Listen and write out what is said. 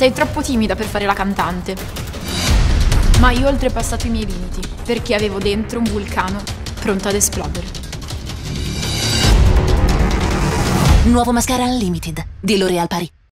Sei troppo timida per fare la cantante. Ma io ho oltrepassato i miei limiti, perché avevo dentro un vulcano pronto ad esplodere. Nuovo mascara Unlimited di L'Oréal Paris.